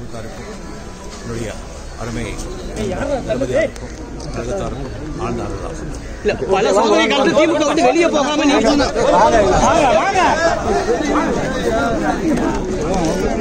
குடும்பத்தாருக்கும் என்னுடைய அருமை தளபதியாருக்கும் கழகத்தாருக்கும் ஆழ்ந்த அருளாகும். பல சோதனைகள் திமுக வந்து வெளியே போகாம நீங்க